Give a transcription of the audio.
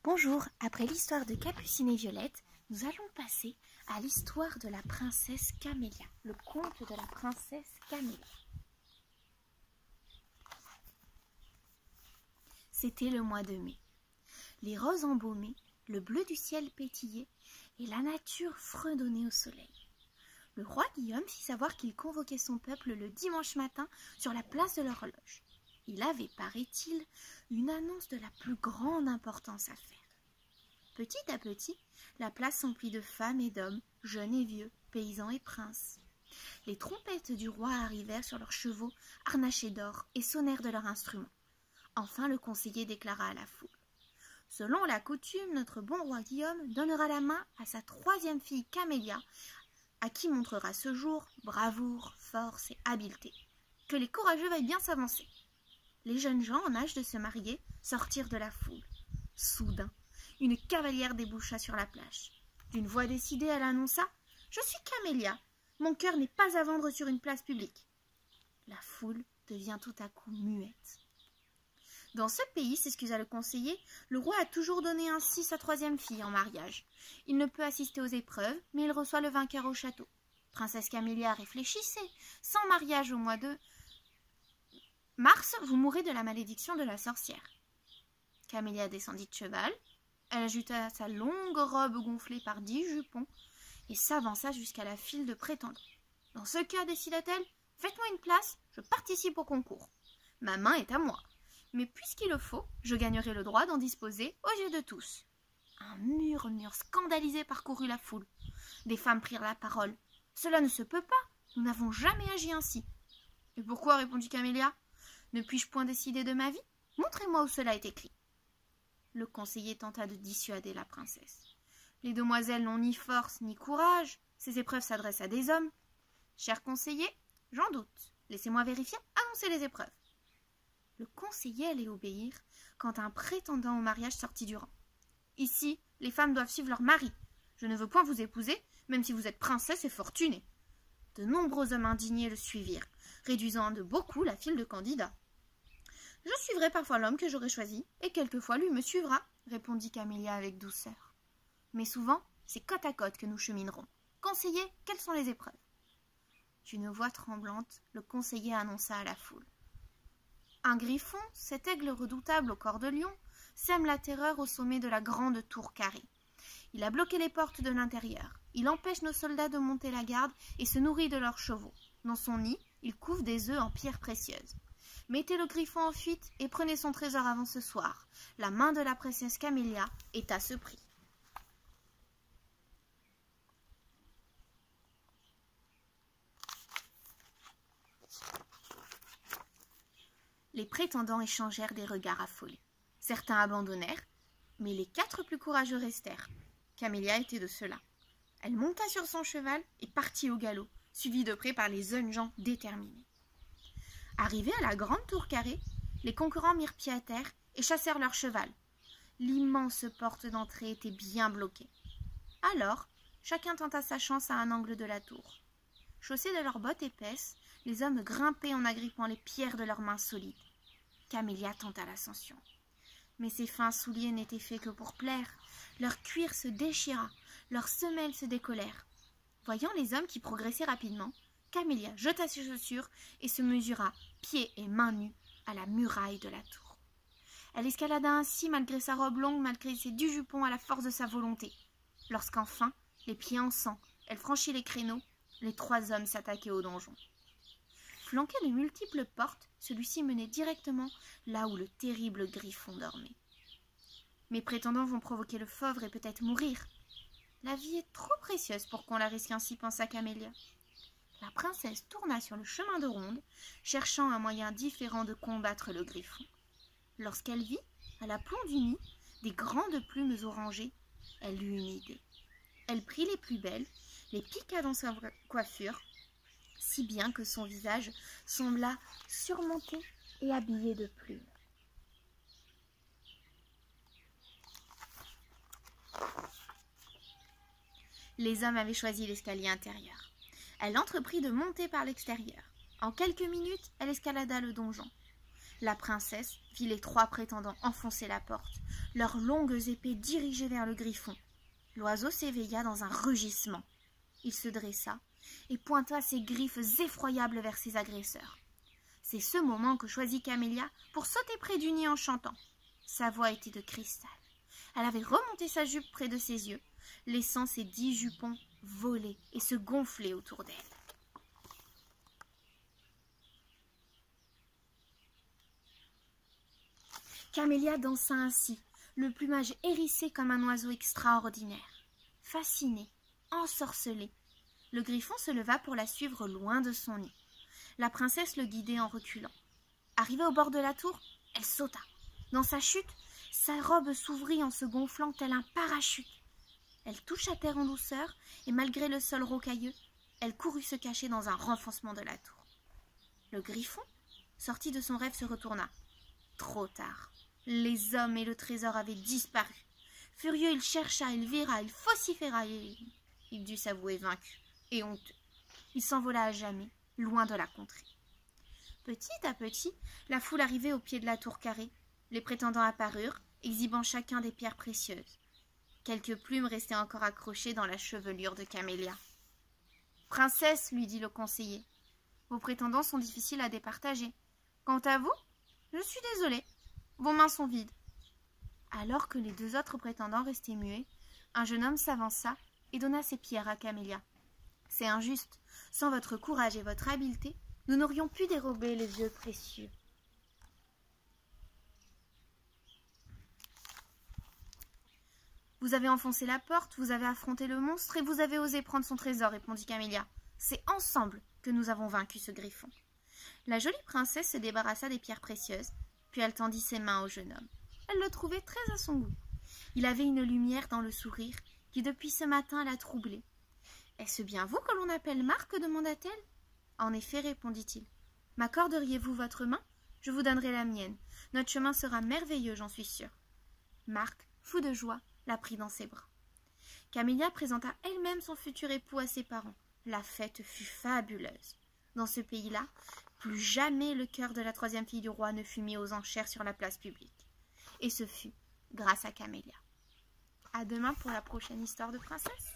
Bonjour, après l'histoire de Capucine et Violette, nous allons passer à l'histoire de la princesse Camélia, le conte de la princesse Camélia. C'était le mois de mai. Les roses embaumaient, le bleu du ciel pétillait et la nature fredonnait au soleil. Le roi Guillaume fit savoir qu'il convoquait son peuple le dimanche matin sur la place de l'horloge. Il avait, paraît-il, une annonce de la plus grande importance à faire. Petit à petit, la place s'emplit de femmes et d'hommes, jeunes et vieux, paysans et princes. Les trompettes du roi arrivèrent sur leurs chevaux, harnachés d'or, et sonnèrent de leurs instruments. Enfin, le conseiller déclara à la foule. Selon la coutume, notre bon roi Guillaume donnera la main à sa troisième fille Camélia, à qui montrera ce jour bravoure, force et habileté. Que les courageux veuillent bien s'avancer. Les jeunes gens en âge de se marier sortirent de la foule. Soudain, une cavalière déboucha sur la plage. D'une voix décidée, elle annonça « Je suis Camélia. Mon cœur n'est pas à vendre sur une place publique. » La foule devient tout à coup muette. Dans ce pays, s'excusa le conseiller, le roi a toujours donné ainsi sa troisième fille en mariage. Il ne peut assister aux épreuves, mais il reçoit le vainqueur au château. Princesse Camélia, réfléchissez. Sans mariage au mois de mars, vous mourrez de la malédiction de la sorcière. Camélia descendit de cheval. Elle ajouta sa longue robe gonflée par 10 jupons et s'avança jusqu'à la file de prétendants. Dans ce cas, décida-t-elle, faites-moi une place, je participe au concours. Ma main est à moi, mais puisqu'il le faut, je gagnerai le droit d'en disposer aux yeux de tous. Un murmure scandalisé parcourut la foule. Des femmes prirent la parole. Cela ne se peut pas, nous n'avons jamais agi ainsi. Et pourquoi, répondit Camélia, ne puis-je point décider de ma vie? Montrez-moi où cela est écrit. Le conseiller tenta de dissuader la princesse. Les demoiselles n'ont ni force ni courage. Ces épreuves s'adressent à des hommes. Cher conseiller, j'en doute. Laissez-moi vérifier, annoncez les épreuves. Le conseiller allait obéir quand un prétendant au mariage sortit du rang. Ici, les femmes doivent suivre leur mari. Je ne veux point vous épouser, même si vous êtes princesse et fortunée. De nombreux hommes indignés le suivirent, réduisant de beaucoup la file de candidats. Je suivrai parfois l'homme que j'aurai choisi, et quelquefois lui me suivra, répondit Camélia avec douceur. Mais souvent, c'est côte à côte que nous cheminerons. Conseiller, quelles sont les épreuves? D'une voix tremblante, le conseiller annonça à la foule. Un griffon, cet aigle redoutable au corps de lion, sème la terreur au sommet de la grande tour carrée. Il a bloqué les portes de l'intérieur. Il empêche nos soldats de monter la garde et se nourrit de leurs chevaux. Dans son nid, il couve des œufs en pierres précieuses. Mettez le griffon en fuite et prenez son trésor avant ce soir. La main de la princesse Camélia est à ce prix. Les prétendants échangèrent des regards affolés. Certains abandonnèrent, mais les 4 plus courageux restèrent. Camélia était de ceux-là. Elle monta sur son cheval et partit au galop, suivie de près par les jeunes gens déterminés. Arrivés à la grande tour carrée, les concurrents mirent pied à terre et chassèrent leur cheval. L'immense porte d'entrée était bien bloquée. Alors, chacun tenta sa chance à un angle de la tour. Chaussés de leurs bottes épaisses, les hommes grimpaient en agrippant les pierres de leurs mains solides. Camélia tenta l'ascension. Mais ses fins souliers n'étaient faits que pour plaire. Leur cuir se déchira, leurs semelles se décollèrent. Voyant les hommes qui progressaient rapidement, Camélia jeta ses chaussures et se mesura, pieds et mains nus, à la muraille de la tour. Elle escalada ainsi malgré sa robe longue, malgré ses 10 jupons à la force de sa volonté. Lorsqu'enfin, les pieds en sang, elle franchit les créneaux, les 3 hommes s'attaquaient au donjon. Flanqué de multiples portes, celui-ci menait directement là où le terrible griffon dormait. Mes prétendants vont provoquer le fauvre et peut-être mourir. La vie est trop précieuse pour qu'on la risque ainsi, pensa Camélia. La princesse tourna sur le chemin de ronde, cherchant un moyen différent de combattre le griffon. Lorsqu'elle vit, à l'aplomb du nid, des grandes plumes orangées, elle eut une idée. Elle prit les plus belles, les piqua dans sa coiffure, si bien que son visage sembla surmonté et habillé de plumes. Les hommes avaient choisi l'escalier intérieur. Elle entreprit de monter par l'extérieur. En quelques minutes, elle escalada le donjon. La princesse vit les 3 prétendants enfoncer la porte, leurs longues épées dirigées vers le griffon. L'oiseau s'éveilla dans un rugissement. Il se dressa et pointa ses griffes effroyables vers ses agresseurs. C'est ce moment que choisit Camélia pour sauter près du nid en chantant. Sa voix était de cristal. Elle avait remonté sa jupe près de ses yeux, laissant ses 10 jupons voler et se gonfler autour d'elle. Camélia dansa ainsi, le plumage hérissé comme un oiseau extraordinaire. Fasciné, ensorcelé, le griffon se leva pour la suivre loin de son nid. La princesse le guidait en reculant. Arrivée au bord de la tour, elle sauta. Dans sa chute, sa robe s'ouvrit en se gonflant tel un parachute. Elle toucha terre en douceur et malgré le sol rocailleux, elle courut se cacher dans un renfoncement de la tour. Le griffon, sorti de son rêve, se retourna. Trop tard. Les hommes et le trésor avaient disparu. Furieux, il chercha, il vira, il vociféra et il dut s'avouer vaincu et honteux. Il s'envola à jamais, loin de la contrée. Petit à petit, la foule arrivait au pied de la tour carrée. Les prétendants apparurent, exhibant chacun des pierres précieuses. Quelques plumes restaient encore accrochées dans la chevelure de Camélia. « Princesse, lui dit le conseiller, vos prétendants sont difficiles à départager. Quant à vous, je suis désolé. Vos mains sont vides. » Alors que les 2 autres prétendants restaient muets, un jeune homme s'avança et donna ses pierres à Camélia. « C'est injuste. Sans votre courage et votre habileté, nous n'aurions pu dérober les vieux précieux. » Vous avez enfoncé la porte, vous avez affronté le monstre et vous avez osé prendre son trésor, répondit Camélia. C'est ensemble que nous avons vaincu ce griffon. La jolie princesse se débarrassa des pierres précieuses, puis elle tendit ses mains au jeune homme. Elle le trouvait très à son goût. Il avait une lumière dans le sourire qui depuis ce matin l'a troublée. « Est-ce bien vous que l'on appelle Marc ?» demanda-t-elle. « En effet, répondit-il. M'accorderiez-vous votre main? Je vous donnerai la mienne. Notre chemin sera merveilleux, j'en suis sûre. » Marc, fou de joie, la prit dans ses bras. Camélia présenta elle-même son futur époux à ses parents. La fête fut fabuleuse. Dans ce pays-là, plus jamais le cœur de la 3e fille du roi ne fut mis aux enchères sur la place publique. Et ce fut grâce à Camélia. À demain pour la prochaine histoire de princesse.